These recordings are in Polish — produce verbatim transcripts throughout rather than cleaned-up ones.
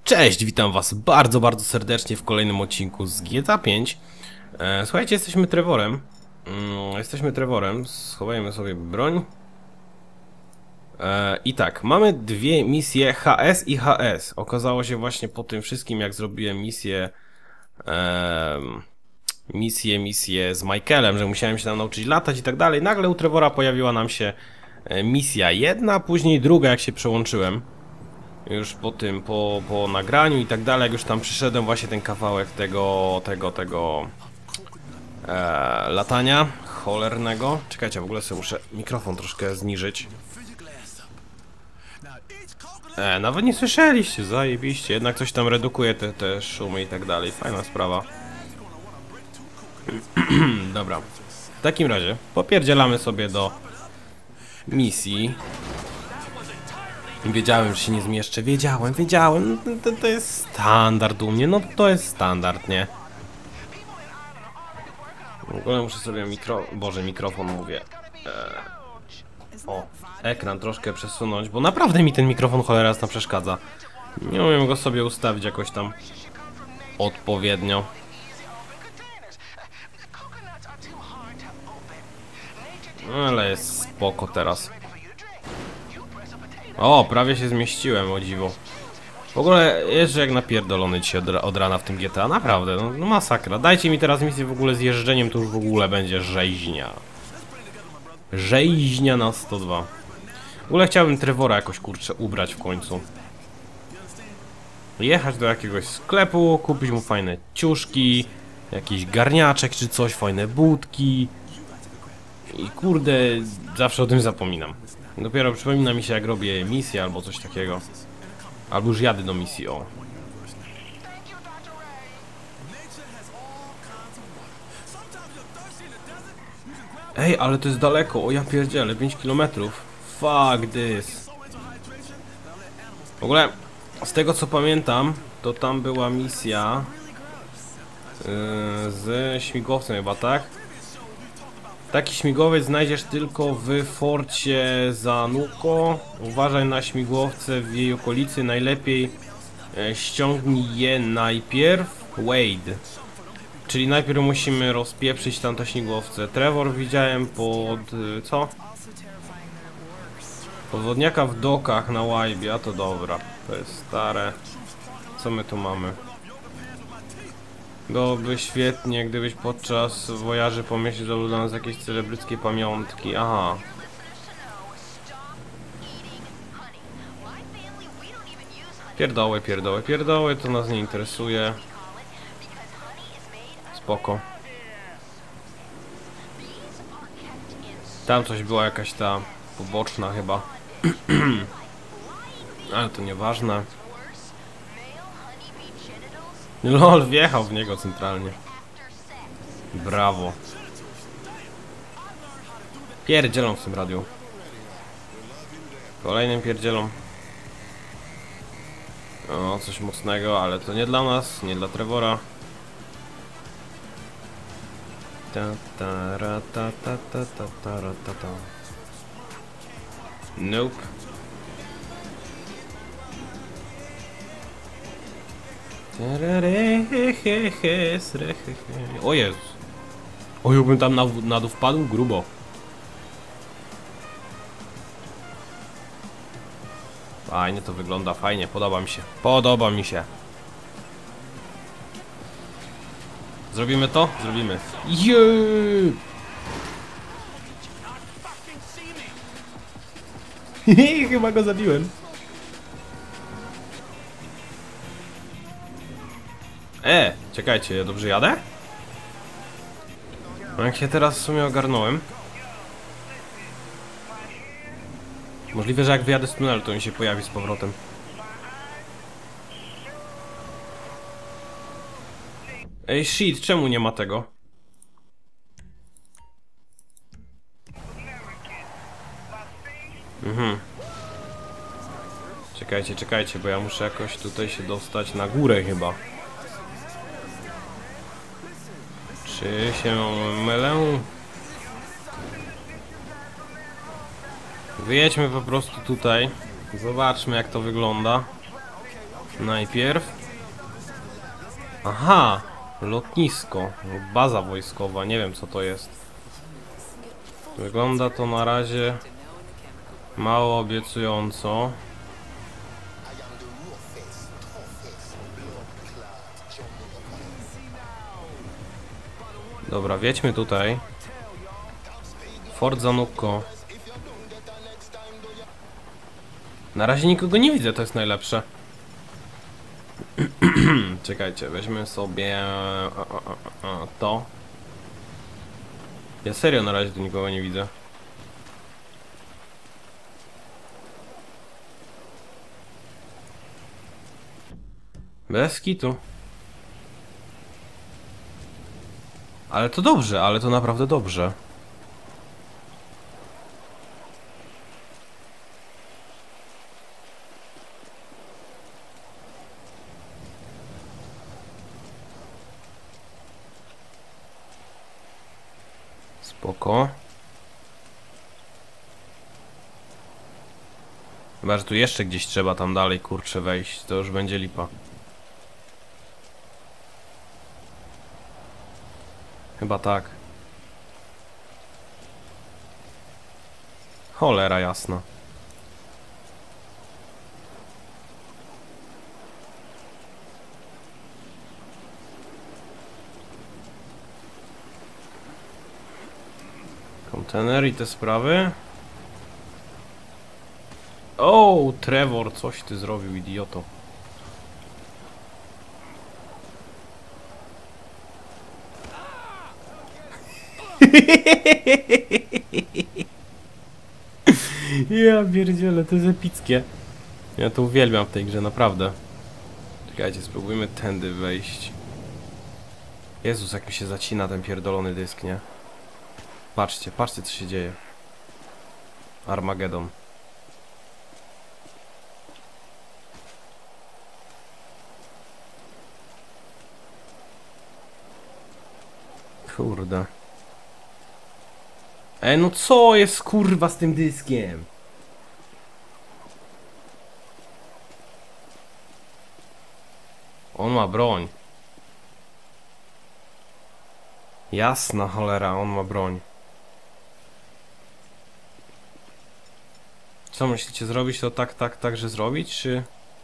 Cześć, witam was bardzo, bardzo serdecznie w kolejnym odcinku z G T A pięć. e, Słuchajcie, jesteśmy Trevorem. mm, Jesteśmy Trevorem, schowajmy sobie broń. e, I tak, mamy dwie misje H S i H S. Okazało się właśnie po tym wszystkim, jak zrobiłem misję e, Misję, misję z Michaelem, że musiałem się tam nauczyć latać i tak dalej. Nagle u Trevora pojawiła nam się misja jedna, później druga, jak się przełączyłem. Już po tym, po, po nagraniu i tak dalej, jak już tam przyszedłem właśnie ten kawałek tego, tego, tego e, latania cholernego. Czekajcie, w ogóle sobie muszę mikrofon troszkę zniżyć. E, nawet nie słyszeliście, zajebiście, jednak coś tam redukuje te, te szumy i tak dalej, fajna sprawa. Dobra, w takim razie popierdzielamy sobie do misji. Wiedziałem, że się nie zmieszczę, wiedziałem, wiedziałem, to, to jest standard u mnie, no to jest standard, nie? W ogóle muszę sobie mikro... Boże, mikrofon mówię. Eee... O, ekran troszkę przesunąć, bo naprawdę mi ten mikrofon cholera jasna przeszkadza. Nie umiem go sobie ustawić jakoś tam odpowiednio. Ale jest spoko teraz. O, prawie się zmieściłem, o dziwo. W ogóle jeżdżę jak napierdolony dzisiaj od, od rana w tym G T A, naprawdę, no, no masakra. Dajcie mi teraz misję w ogóle z jeżdżeniem, to już w ogóle będzie rzeźnia. Rzeźnia na sto dwa. W ogóle chciałbym Trevora jakoś, kurczę, ubrać w końcu. Jechać do jakiegoś sklepu, kupić mu fajne ciuszki, jakiś garniaczek czy coś, fajne budki. I kurde, zawsze o tym zapominam. Dopiero przypomina mi się, jak robię misję albo coś takiego. Albo już jadę do misji, o. Ej, ale to jest daleko, o ja pierdzielę, pięć kilometrów. Fuck this. W ogóle, z tego co pamiętam, to tam była misja yy, z śmigłowcem chyba, tak? Taki śmigłowiec znajdziesz tylko w forcie Zanuko. Uważaj na śmigłowce w jej okolicy. Najlepiej e, ściągnij je najpierw. Wade. Czyli najpierw musimy rozpieprzyć tamte śmigłowce. Trevor widziałem pod... co? Podwodniaka w dokach na łajbie. A to dobra. To jest stare. Co my tu mamy? Byłoby świetnie, gdybyś podczas wojaży pomyślał, że dla nas jakieś celebryckie pamiątki. Aha. Pierdoły, pierdoły, pierdoły, to nas nie interesuje. Spoko. Tam coś była jakaś ta poboczna chyba. Ale to nieważne. Lol, wjechał w niego centralnie. Brawo. Pierdzielą w tym radiu. Kolejnym pierdzielą. O, coś mocnego, ale to nie dla nas, nie dla Trevora. Ta ta ra ta ta ta ta ta ra ta ta. Nope. O Jezus. O, jakbym tam na, na dół wpadł, grubo. Fajnie to wygląda, fajnie, podoba mi się. Podoba mi się. Zrobimy to? Zrobimy. Jeee! Chyba go zabiłem. E, czekajcie, ja dobrze jadę? No jak się teraz w sumie ogarnąłem. Możliwe, że jak wyjadę z tunelu, to mi się pojawi z powrotem. Ej, shit, czemu nie ma tego? Mhm. Czekajcie, czekajcie, bo ja muszę jakoś tutaj się dostać na górę chyba. Czy się mylę? Wyjedźmy po prostu tutaj. Zobaczmy, jak to wygląda. Najpierw. Aha! Lotnisko. Baza wojskowa. Nie wiem co to jest. Wygląda to na razie mało obiecująco. Dobra, wiedźmy tutaj. Fort Zanucco. Na razie nikogo nie widzę, to jest najlepsze. Czekajcie, weźmy sobie a, a, a, a, to. Ja serio na razie tu nikogo nie widzę. Bez kitu. Ale to dobrze, ale to naprawdę dobrze. Spoko. Chyba, że tu jeszcze gdzieś trzeba tam dalej, kurczę, wejść. To już będzie lipa. Chyba tak. Cholera jasna. Kontener i te sprawy. O, Trevor, coś ty zrobił, idioto. Ja pierdzielę, to jest epickie. Ja to uwielbiam w tej grze, naprawdę. Czekajcie, spróbujmy tędy wejść. Jezus, jak mi się zacina ten pierdolony dysk, nie? Patrzcie, patrzcie co się dzieje. Armageddon. Kurde. Ej, no co jest kurwa z tym dyskiem? On ma broń. Jasna cholera, on ma broń. Co myślicie, zrobić to tak, tak, tak, że zrobić, czy...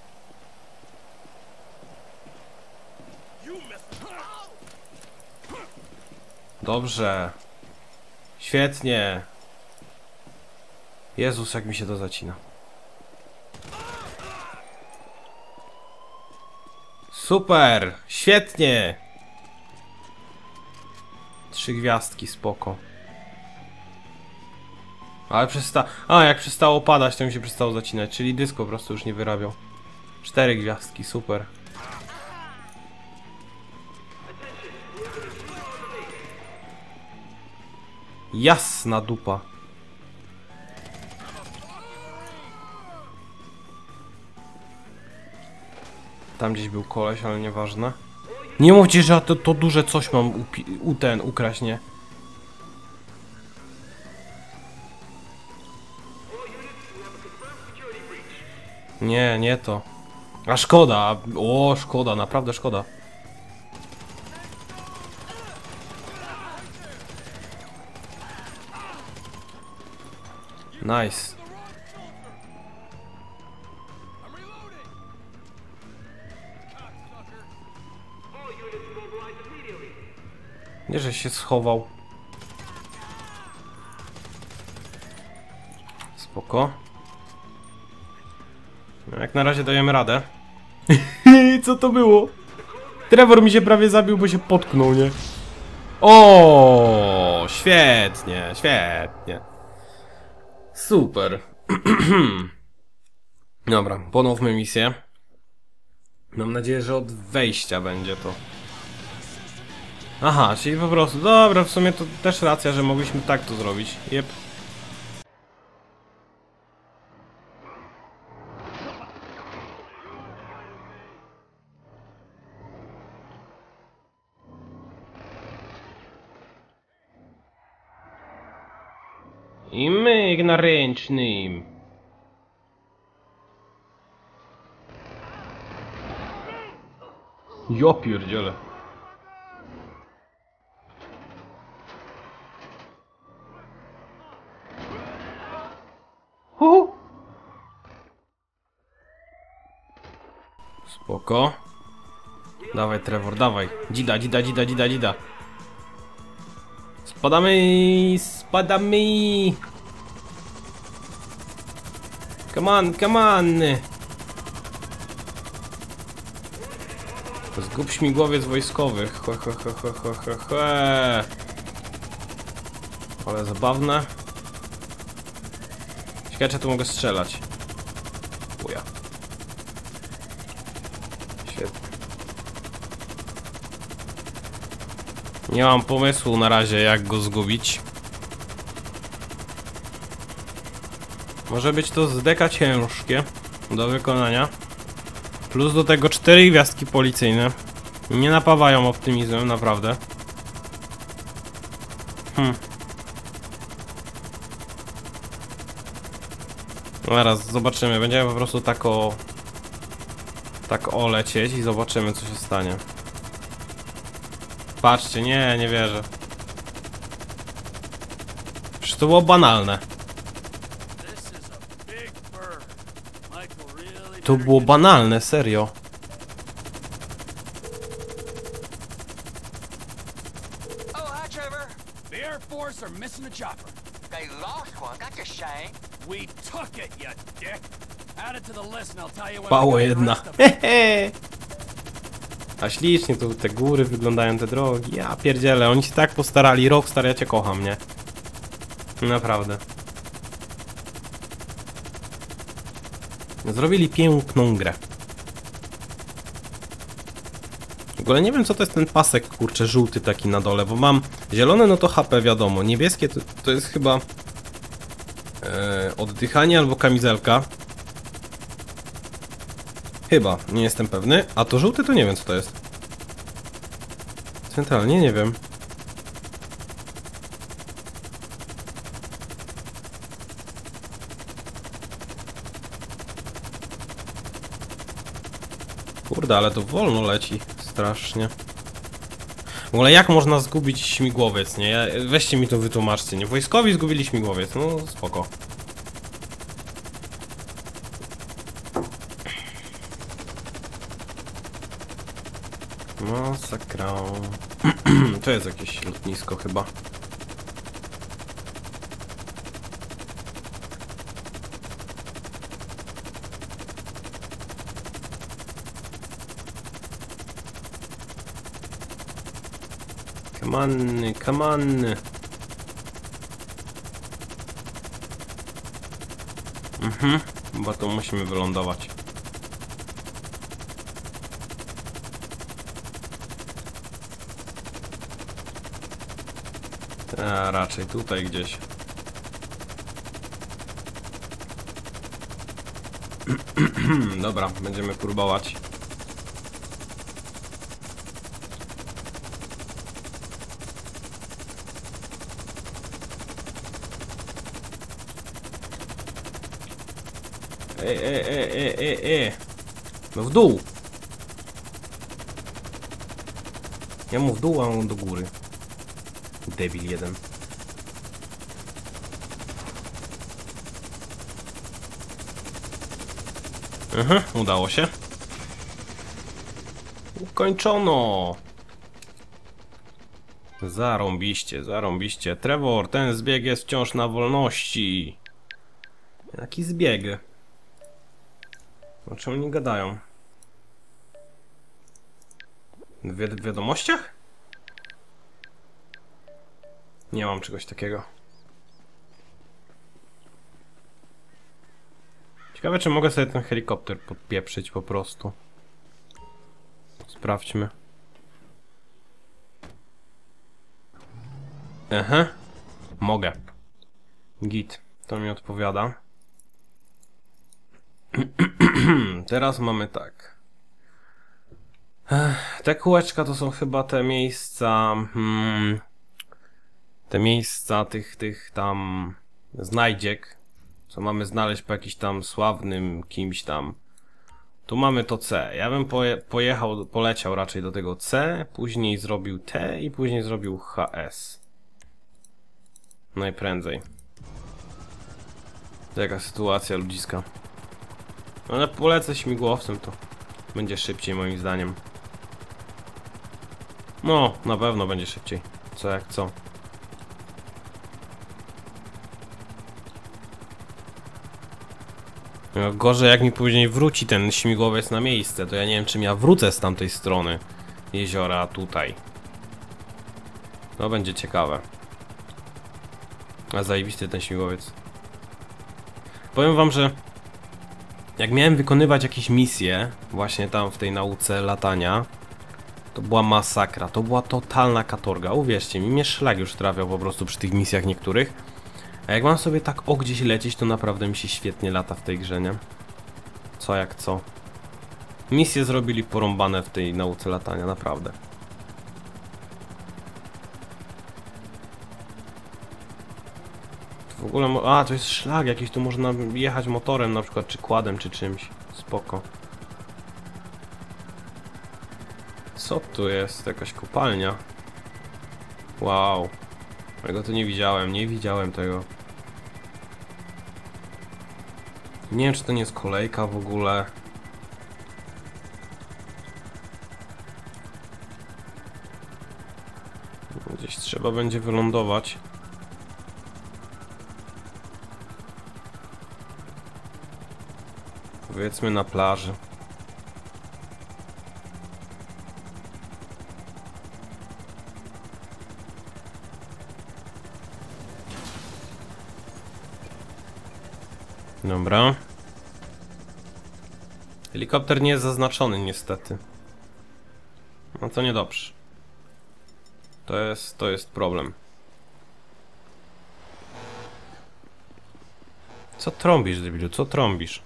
Dobrze. Świetnie. Jezus, jak mi się to zacina. Super! Świetnie! Trzy gwiazdki, spoko. Ale przesta... A, jak przestało padać, to mi się przestało zacinać, czyli dysk po prostu już nie wyrabiał. Cztery gwiazdki, super. Jasna dupa. Tam gdzieś był koleś, ale nieważne. Nie mówcie, że to, to duże coś mam u, u ten ukraść, nie? Nie, nie to. A szkoda, o szkoda, naprawdę szkoda. Nice. Nie, że się schował. Spoko. No, jak na razie dajemy radę. Co to było? Trevor mi się prawie zabił, bo się potknął, nie? O, świetnie, świetnie. Super. Dobra, ponowmy misję. Mam nadzieję, że od wejścia będzie to. Aha, czyli po prostu, dobra, w sumie to też racja, że mogliśmy tak to zrobić. Jep. I myk na ręcznym. Ja pierdzielę. Hu. Spoko. Dawaj, Trevor, dawaj. Dzida, dzida, dzida, dzida, dzida. Spadamy, spadamy. Come on, come on. Zgub śmigłowiec wojskowy. He, he, he, he, he, he, he. Ale zabawne. Ciekawe, czy tu mogę strzelać. Uja. Świetnie. Nie mam pomysłu na razie, jak go zgubić. Może być to z deka ciężkie do wykonania. Plus do tego cztery gwiazdki policyjne. Nie napawają optymizmem, naprawdę. Hmm. Zaraz zobaczymy. Będziemy po prostu tak o... Tak o lecieć i zobaczymy, co się stanie. Patrzcie, nie, nie wierzę. Przecież to było banalne. To było banalne, serio. Oh, hi, Trevor. The Air Force are missing the chopper. They lost one. That's a shame. We took it, you dick. Add it to the list and I'll tell you when. Pało jedna. Hehe. A ślicznie tu te góry wyglądają, te drogi. Ja pierdzielę, oni się tak postarali. Rockstar, ja cię kocham, nie? Naprawdę. Zrobili piękną grę. W ogóle nie wiem, co to jest ten pasek, kurczę, żółty taki na dole, bo mam zielone, no to H P, wiadomo. Niebieskie to, to jest chyba e, oddychanie albo kamizelka. Chyba, nie jestem pewny. A to żółty to nie wiem, co to jest. Centralnie nie wiem. Kurde, ale to wolno leci. Strasznie. W ogóle jak można zgubić śmigłowiec, nie? Weźcie mi to wytłumaczcie, nie? Wojskowi zgubili śmigłowiec, no spoko. Masakra. To jest jakieś lotnisko chyba. Come on, come on. Mhm, chyba tu musimy wylądować. A raczej tutaj gdzieś. Dobra, będziemy próbować. Ej, ej, ej, ej, ej, ej. No w dół. Ja mu w dół, a on do góry. Debil jeden. Mhm, udało się. Ukończono. Zarąbiście, zarąbiście. Trevor, ten zbieg jest wciąż na wolności. Jaki zbieg? O czym oni gadają? W wi wiadomościach? Nie mam czegoś takiego. Ciekawe, czy mogę sobie ten helikopter podpieprzyć po prostu. Sprawdźmy. Aha. Mogę. Git. To mi odpowiada. Teraz mamy tak. Te kółeczka to są chyba te miejsca... Hmm, te miejsca tych, tych tam znajdziek, co mamy znaleźć po jakimś tam sławnym kimś tam Tu mamy to C. Ja bym poje pojechał, poleciał raczej do tego C, później zrobił T i później zrobił H S. Najprędzej. Jaka sytuacja ludziska. Ale polecę śmigłowcem, to będzie szybciej moim zdaniem. No, na pewno będzie szybciej. Co jak co. No, gorzej jak mi później wróci ten śmigłowiec na miejsce, to ja nie wiem, czym ja wrócę z tamtej strony jeziora tutaj. To będzie ciekawe. A zajebisty ten śmigłowiec. Powiem wam, że jak miałem wykonywać jakieś misje właśnie tam w tej nauce latania, to była masakra, to była totalna katorga. Uwierzcie mi, mnie szlak już trafiał po prostu przy tych misjach niektórych. A jak mam sobie tak o gdzieś lecieć, to naprawdę mi się świetnie lata w tej grze, nie? Co jak co. Misje zrobili porąbane w tej nauce latania, naprawdę. W ogóle, a to jest szlak jakiś, tu można jechać motorem na przykład, czy kładem, czy czymś. Spoko. Co tu jest? Jakaś kopalnia. Wow. Tego tu nie widziałem, nie widziałem tego. Nie wiem, czy to nie jest kolejka w ogóle. Gdzieś trzeba będzie wylądować. Powiedzmy na plaży. Dobra. Helikopter nie jest zaznaczony niestety. No to niedobrze. To jest, to jest problem. Co trąbisz, debilu? Co trąbisz?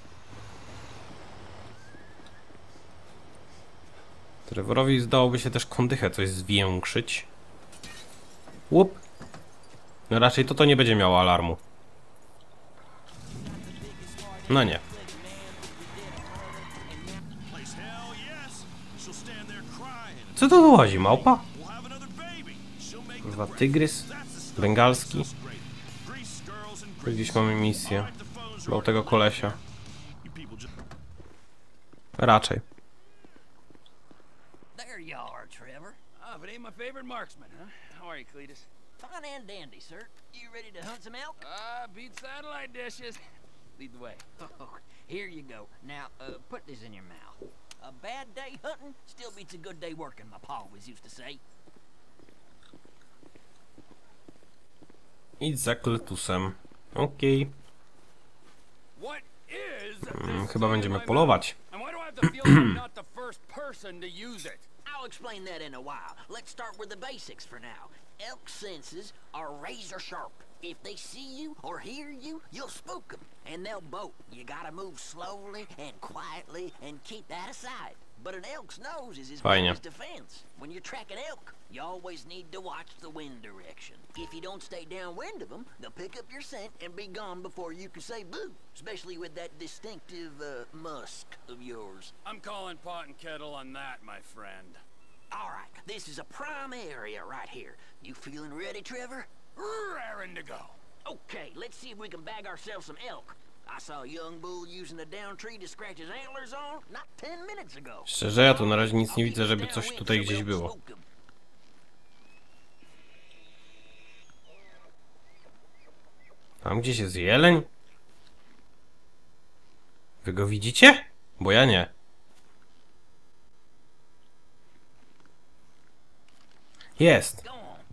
Trevorowi zdałoby się też kondychę coś zwiększyć. Łup. No raczej to to nie będzie miało alarmu. No nie. Co to dochodzi? Małpa? Chyba tygrys? Bengalski? Tu gdzieś mamy misję. Był tego kolesia. Raczej. There you are, Trevor. Ah, but ain't my favorite marksman, huh? How are you, Cletus? Fine and dandy, sir. You ready to hunt some elk? Ah, uh, beat satellite dishes. Lead the way. Oh, here you go. Now, uh, put this in your mouth. A bad day hunting still beats a good day working, my pa always used to say. Idź za Cletusem. Okej. What is Hmm, chyba będziemy polować. I'll explain that in a while. Let's start with the basics for now. Elk senses are razor sharp. If they see you or hear you, you'll spook them, and they'll bolt. You gotta move slowly and quietly and keep that aside. But an elk's nose is his biggest defense. When you're tracking elk, you always need to watch the wind direction. If you don't stay downwind of them, they'll pick up your scent and be gone before you can say boo. Especially with that distinctive uh, musk of yours. I'm calling pot and kettle on that, my friend. All right, this is a prime area right here. You feeling ready, Trevor? Raring to go. Okay, let's see if we can bag ourselves some elk. I saw a young bull using a down tree to scratch his antlers on not ten minutes ago. Szczerze, ja tu na razie nic nie widzę, żeby coś tutaj gdzieś było. Tam gdzieś jest jeleń? Wy go widzicie? Bo ja nie. Jest.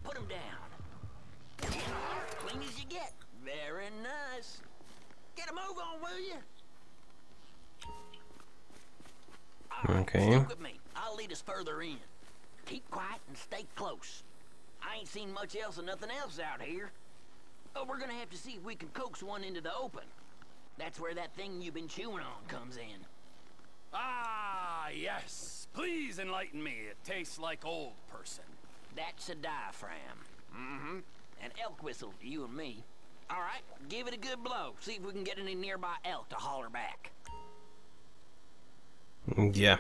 Okay. I'll lead us further in. Keep quiet and stay close. I ain't seen much else and nothing else out here. Oh, we're gonna have to see if we can coax one into the open. That's where that thing you've been chewing on comes in. Ah, yes. Please enlighten me. It tastes like old person. That's a diaphragm. Mm-hmm. An elk whistle to you and me. All right, give it a good blow. See if we can get any nearby elk to holler back. G.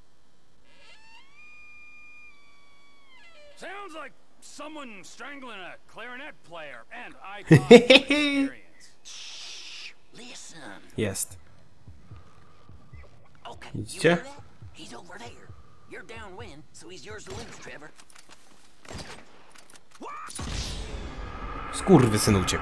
Sounds like someone strangling a clarinet player, and I talk from experience. Shh, listen. Jest. Okay, you Widzicie? hear that? He's over there. You're downwind, so he's yours to lose, Trevor. Skurwysyn uciekł.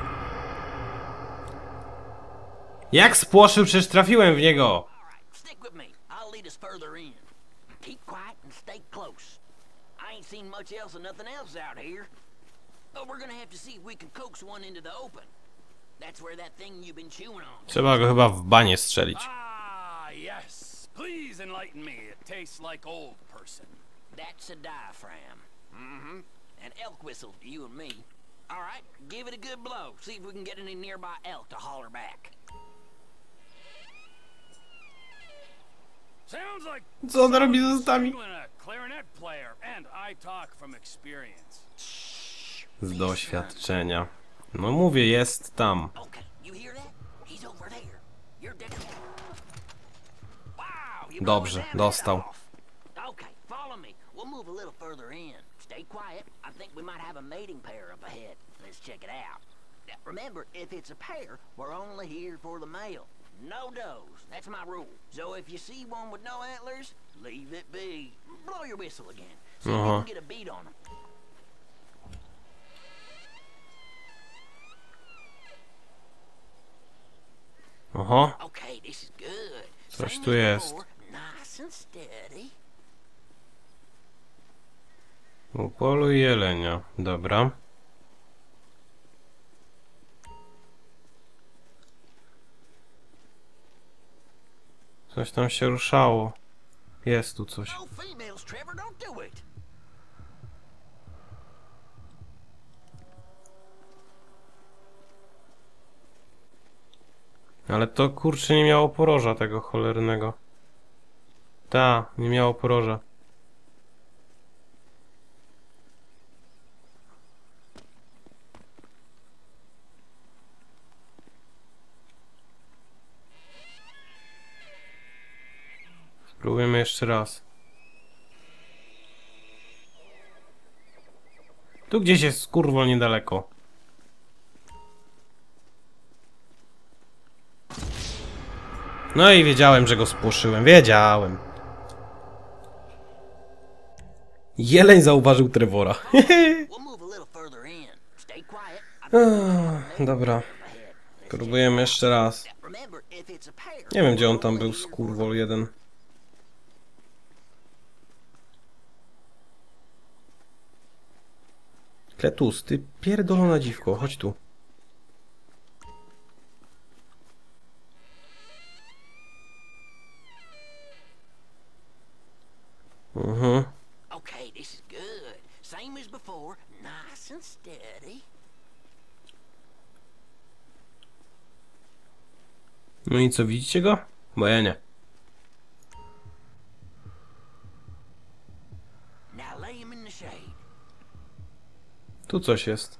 Jak spłoszył, przecież trafiłem w niego. All right, stick with me. I'll lead us further in. Keep quiet and stay close. I ain't seen much else and nothing else out here. But we're gonna have to see if we can coax one into the open. That's where that thing you've been chewing on. Trzeba go chyba w banie strzelić. Ah, yes. Please enlighten me. It tastes like old person. That's a diaphragm. Mm-hmm. An elk whistle to you and me. All right, give it a good blow. See if we can get any nearby elk to holler back. Sounds like Co on robi someone z ustami? strangling a clarinet player, and I talk from experience. Z doświadczenia. No mówię, jest tam. Okay, you hear that? He's over there. You're dead. Wow, you Dobrze, blew his damn dostał. head off. Okay, follow me. We'll move a little further in. Stay quiet. I think we might have a mating pair up ahead. Let's check it out. Now, remember, if it's a pair, we're only here for the male. No does. That's my rule. So if you see one with no antlers, leave it be. Blow your whistle again. See if you Uh-huh. can get a beat on them. Oho, Okay, this is good. Coś Same tu as jest. before. Nice and steady. upoluj jelenia. Dobra. Coś tam się ruszało. Jest tu coś. No females, Trevor, don't do it. Ale to kurczę nie miało poroża tego cholernego. Ta, nie miało poroża. Spróbujemy jeszcze raz. Tu gdzieś jest kurwa niedaleko. No i wiedziałem, że go spłoszyłem. Wiedziałem. Jeleń zauważył Trevora. We'll move a little further in. Stay quiet. I think we might have a mating Dobra. pair up ahead. Let's Próbujemy jeszcze raz. check- Remember, if it's a pair, Nie wiem, gdzie on we're tam only był, here for skurwol jeden. Kletus, ty pierdolona dziwko, chodź tu. Mhm. Okay, this is good. Same as before. Nice and steady. No i co, widzicie go? Bo ja nie. Now lay him in the shade. Tu coś jest.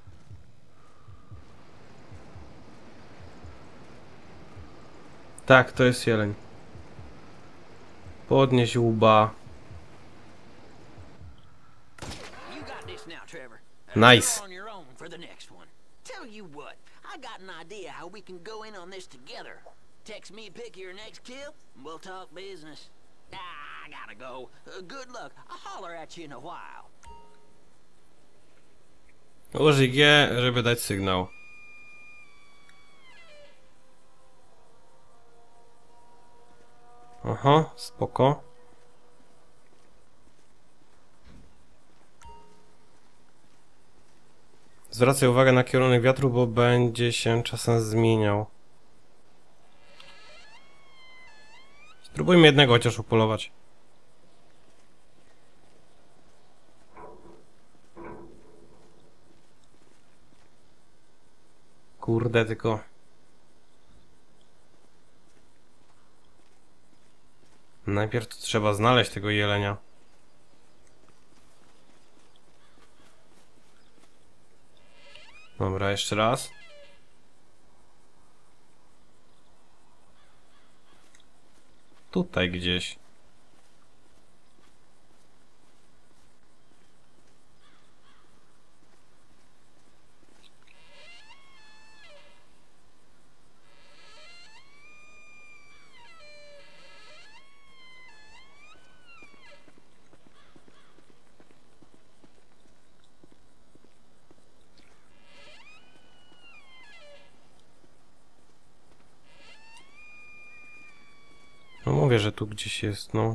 Tak, to jest jeleń. Podnieś łba. You got this now, Trevor. Nice. You're on your own for the next one. Tell you what, I got an idea how we can go in on this together. Text me a pic of your next kill, and we'll talk business. Ah, I gotta go. Uh, good luck. I'll holler at you in a while. Użyj G, żeby dać sygnał. Aha, spoko. Zwracaj uwagę na kierunek wiatru, bo będzie się czasem zmieniał. Spróbujmy jednego chociaż upolować. Kurde, tylko... Najpierw to trzeba znaleźć tego jelenia. Dobra, jeszcze raz. Tutaj gdzieś. No mówię, że tu gdzieś jest, no.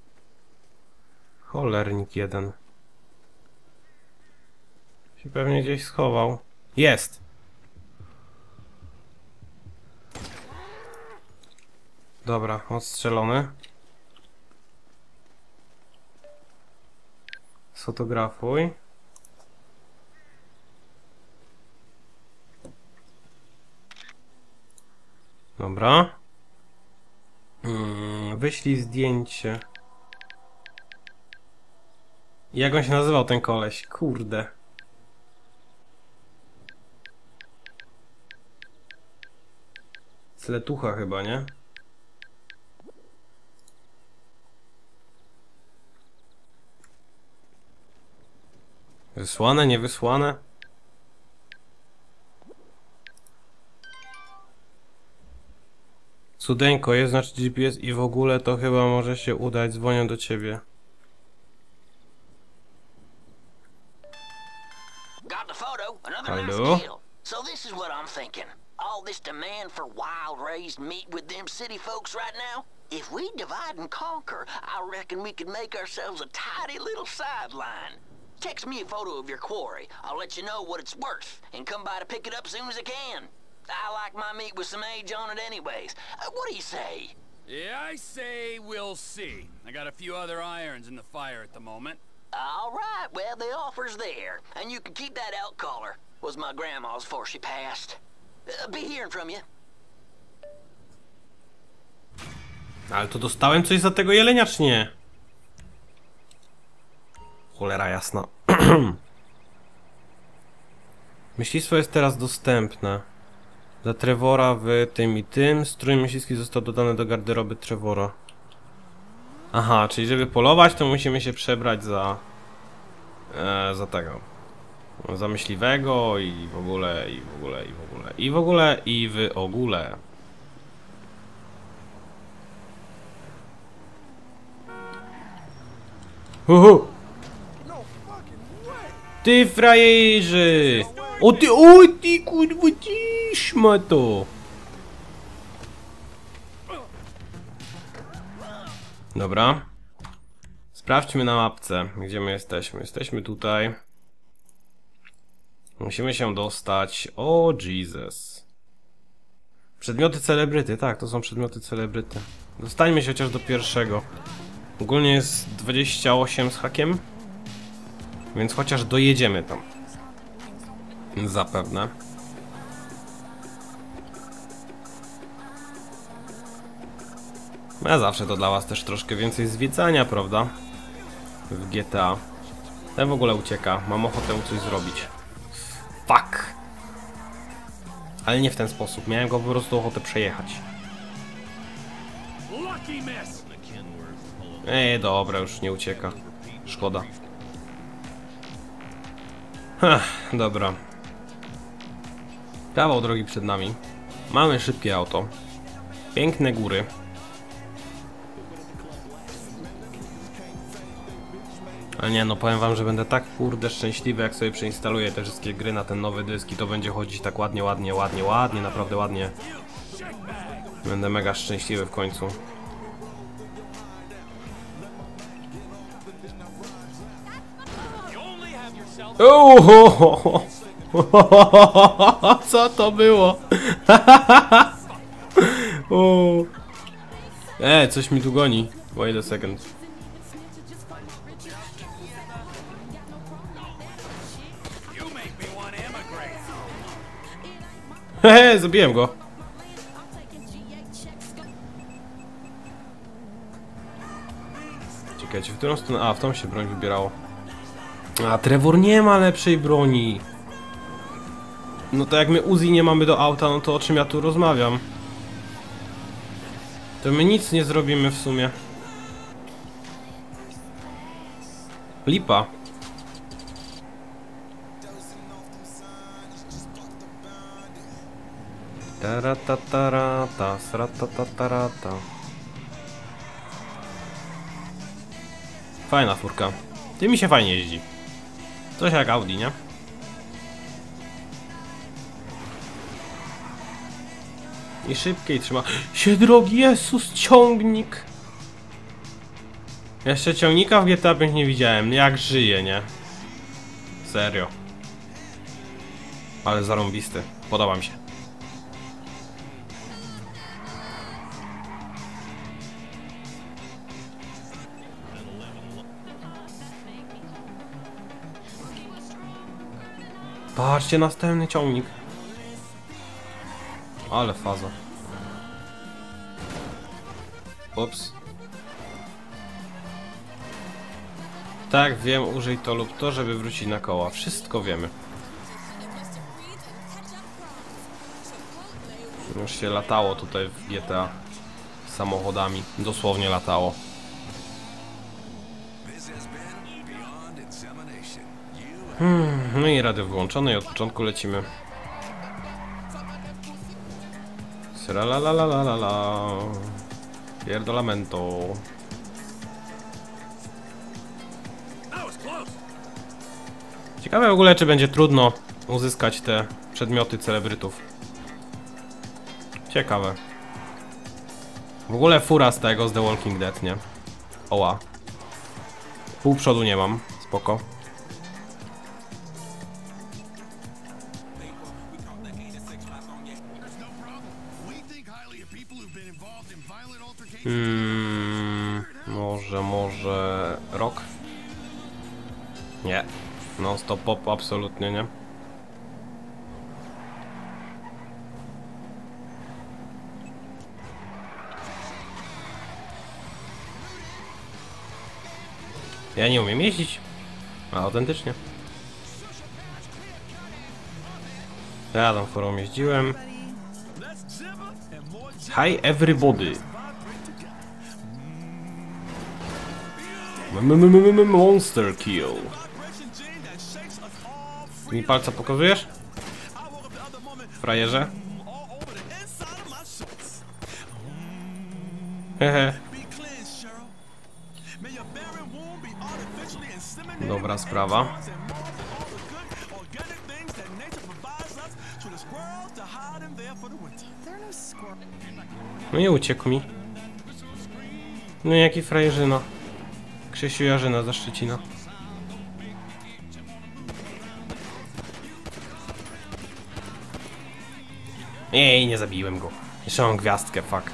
Cholernik jeden. Się pewnie gdzieś schował. Jest! Dobra, odstrzelony. Sfotografuj. Dobra. Hmm, wyślij zdjęcie. Jak on się nazywał, ten koleś? Kurde. Sletucha chyba, nie? Wysłane, niewysłane? Cudeńko, jest znaczy G P S i w ogóle to chyba może się udać, dzwonię do ciebie. Got the photo. Another Hello? nice deal. So this is what I'm thinking. All this demand for wild raised meat with them city folks right now? If we divide and conquer, I reckon we could make ourselves a tidy little sideline. Text me a photo of your quarry. I'll let you know what it's worth, and come by to pick it up as soon as I can. I like my meat with some age on it anyways. Uh, what do you say? Yeah, I say we'll see. I got a few other irons in the fire at the moment. All right, well, the offer's there, and you can keep that elk collar. Was my grandma's before she passed. Uh, be hearing from you. Ale to dostałem coś za tego jelenia, czy nie? Cholera jasna. Myślistwo jest teraz dostępne. Dla Trevora w tym i tym. Strój myśliwski został dodany do garderoby Trevora. Aha, czyli żeby polować, to musimy się przebrać za... E, za tego. Za myśliwego i w ogóle, i w ogóle, i w ogóle, i w ogóle, i w ogóle. Uhu. Ty frajerzy! O ty, o ty kurwa, ty szmato! Dobra. Sprawdźmy na mapce, gdzie my jesteśmy. Jesteśmy tutaj. Musimy się dostać. O Jesus. Przedmioty celebryty, tak, to są przedmioty celebryty. Dostańmy się chociaż do pierwszego. Ogólnie jest dwadzieścia osiem z hakiem. Więc chociaż dojedziemy tam. Zapewne. Ja zawsze to dla was też troszkę więcej zwiedzania, prawda? W G T A. Ten w ogóle ucieka. Mam ochotę mu coś zrobić. Fuck! Ale nie w ten sposób. Miałem go po prostu ochotę przejechać. Ej, dobra, już nie ucieka. Szkoda. Heh, dobra. Kawał drogi przed nami. Mamy szybkie auto. Piękne góry. Ale nie, no powiem wam, że będę tak kurde szczęśliwy, jak sobie przeinstaluję te wszystkie gry na ten nowy dysk i to będzie chodzić tak ładnie, ładnie, ładnie, ładnie, naprawdę ładnie. Będę mega szczęśliwy w końcu. Uhohoho. Co to było? E, coś mi tu goni. Wait a second. Hehe, zabiłem go. Czekajcie, w którą stronę? A, w tą się broń wybierało. A, Trevor nie ma lepszej broni. No to jak my Uzi nie mamy do auta, no to o czym ja tu rozmawiam? To my nic nie zrobimy w sumie. Lipa. Taratatarata, sratatatarata. Fajna furka. Ty mi się fajnie jeździ. Coś jak Audi, nie? I szybkiej trzyma. Sie drogi Jezus, ciągnik! Jeszcze ciągnika w G T A pięć nie widziałem. Jak żyje, nie? Serio. Ale zarąbisty. Podoba mi się. Patrzcie, następny ciągnik. Ale faza. Ups. Tak, wiem, użyj to lub to, żeby wrócić na koła. Wszystko wiemy. Już się latało tutaj w G T A samochodami. Dosłownie latało. Hmm, no i radio wyłączone i od początku lecimy. Sralalalala. Pierdolamento. Ciekawe w ogóle, czy będzie trudno uzyskać te przedmioty celebrytów. Ciekawe. W ogóle fura z tego, z The Walking Dead, nie? Oła. Pół przodu nie mam. Spoko. Hmm, może, może... Rock? Nie. No stop pop absolutnie nie. Ja nie umiem jeździć. A autentycznie. Ja tam furą jeździłem. Hi everybody. Monster kill. Mi palca pokazujesz? Frajerze? Hehe. Dobra sprawa. No nie uciekł mi. No jaki frajerzyna. Krzysiu Jarzyna za Szczecina. Ej, nie zabiłem go. Jeszcze mam gwiazdkę, fuck.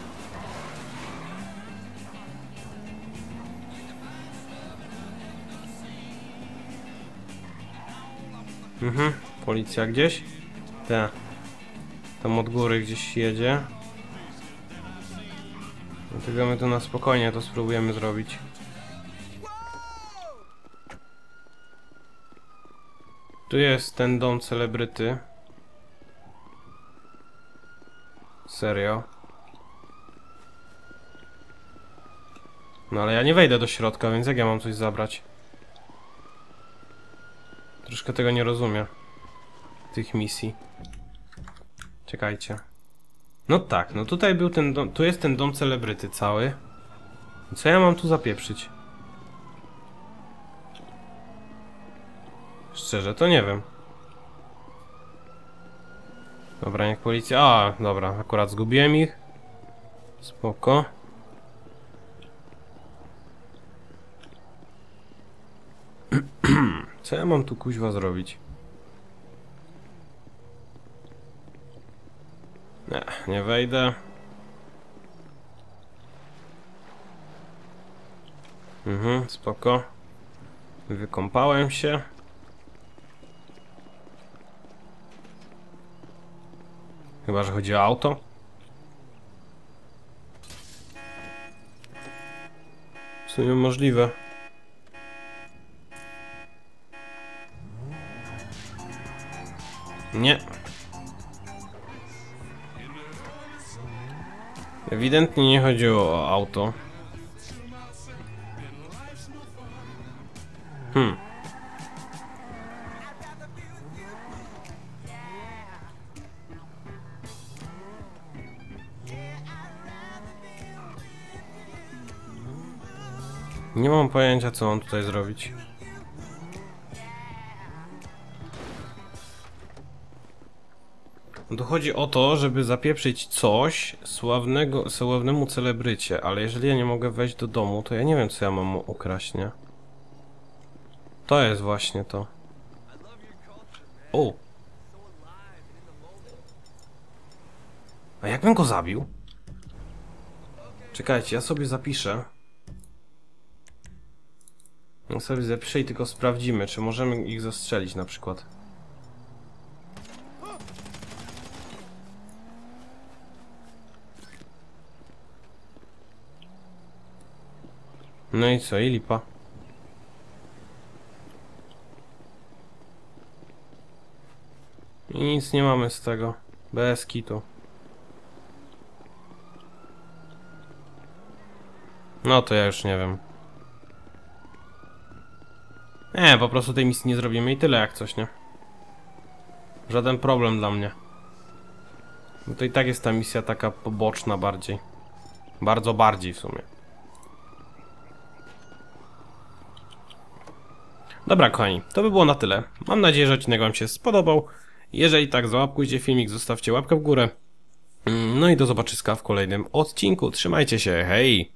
Mhm, policja gdzieś? Te. Tam od góry gdzieś jedzie. Dlatego my tu na spokojnie to spróbujemy zrobić. Tu jest ten dom celebryty. Serio? No ale ja nie wejdę do środka, więc jak ja mam coś zabrać? Troszkę tego nie rozumiem. Tych misji. Czekajcie. No tak, no tutaj był ten dom, tu jest ten dom celebryty cały. Co ja mam tu zapieprzyć? Szczerze, to nie wiem. Dobra, niech policja... A, dobra, akurat zgubiłem ich. Spoko. Co ja mam tu kuźwa zrobić? Nie, nie wejdę. Mhm, spoko. Wykąpałem się. Chyba że chodzi o auto. W sumie możliwe. Nie. Ewidentnie nie chodziło o auto. Hmm. Nie mam pojęcia, co mam tutaj zrobić. No to chodzi o to, żeby zapieprzyć coś sławnego, sławnemu celebrycie, ale jeżeli ja nie mogę wejść do domu, to ja nie wiem, co ja mam mu ukraść, nie? To jest właśnie to. O! A jakbym go zabił? Czekajcie, ja sobie zapiszę. Ja sobie zapiszę i tylko sprawdzimy, czy możemy ich zastrzelić na przykład. No i co, i lipa. I nic nie mamy z tego. Bez kitu. No to ja już nie wiem. Nie, po prostu tej misji nie zrobimy i tyle jak coś, nie? Żaden problem dla mnie. Bo to i tak jest ta misja taka poboczna bardziej. Bardzo bardziej w sumie. Dobra, kochani, to by było na tyle. Mam nadzieję, że odcinek wam się spodobał. Jeżeli tak, załapkujcie filmik, zostawcie łapkę w górę. No i do zobaczyska w kolejnym odcinku. Trzymajcie się, hej!